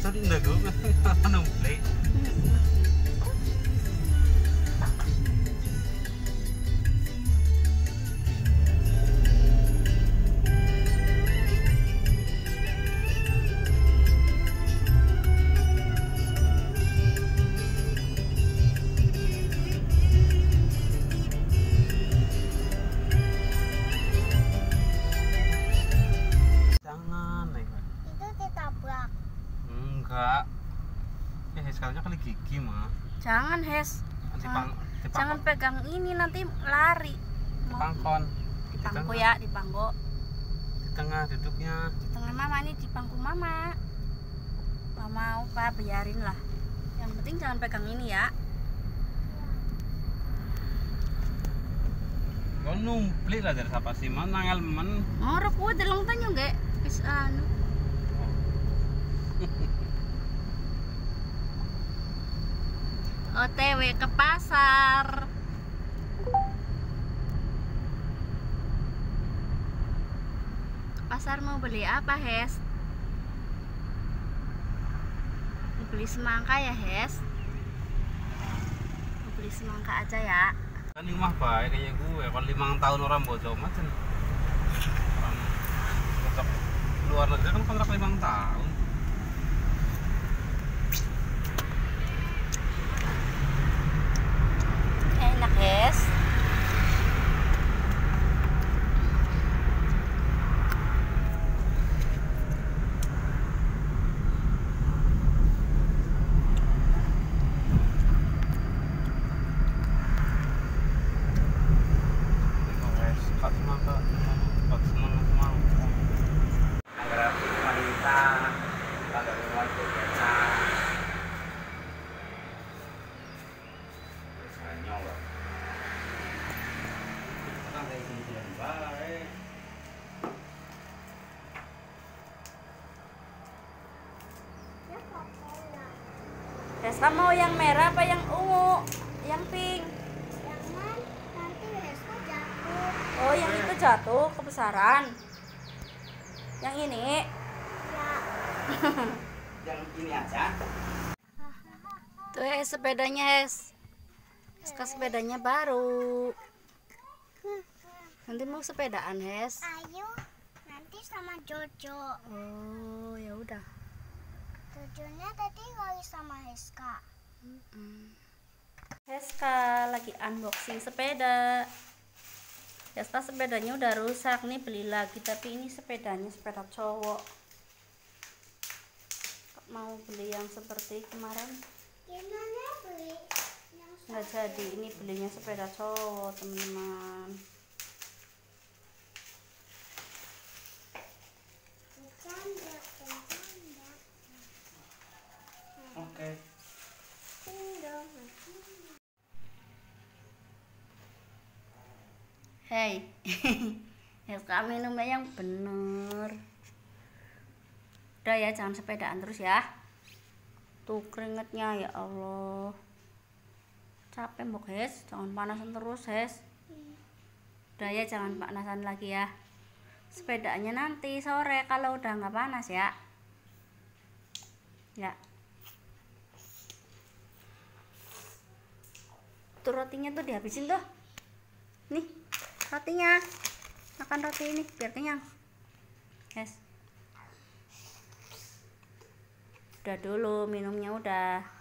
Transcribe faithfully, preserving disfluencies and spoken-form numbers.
tadi enggak gue numplay. Enggak. Ya sekalinya kali gigi mah. Jangan Hes. Dipang, dipang, Jangan pegang ini nanti lari. Pangkon. Di pangku ya, di pangku. Di tengah duduknya. Di tengah mama ini di pangku mama. Mama mau pak biarin lah. Yang penting jangan pegang ini ya. Kau numplik lah dari siapa sih man nangal men. Oh, aku delong tanyo nggak? Wis anu. O T W ke pasar. Ke pasar mau beli apa, Hes? Mau beli semangka ya, Hes? Mau beli semangka aja ya. Kan ini mah baik kayak gue, kalau lima tahun orang bocor macam orang kontrak luar negeri kan kontrak lima tahun. Enak, Hes. Hesta mau yang merah apa yang ungu? Yang pink? Jangan, nanti Hesta jatuh. Oh, yang itu jatuh kebesaran. Yang ini? Ya. Yang ini aja. Tuh Hes, sepedanya Hes. Hes, sepedanya baru. Nanti mau sepedaan Hes. Ayo, nanti sama Jojo. Oh, ya udah. Jojonya tadi kali sama Heska. Mm-mm. Heska lagi unboxing sepeda. Heska sepedanya udah rusak nih, beli lagi, tapi ini sepedanya sepeda cowok. Mau beli yang seperti kemarin Gimana beli? Yang nggak jadi, ini belinya sepeda cowok teman-teman. bercanda, bercanda. Oke. Hei, Heska minumnya yang bener. Udah ya, jangan sepedaan terus ya. Tuh keringetnya, ya Allah. Capek mbok Hes, jangan panasan terus Hes. Udah ya, jangan panasan lagi ya. Sepedanya nanti sore kalau udah nggak panas ya. Ya. Tuh rotinya tuh dihabisin tuh. Nih, rotinya. Makan roti ini biar kenyang. Hes. Udah dulu minumnya udah.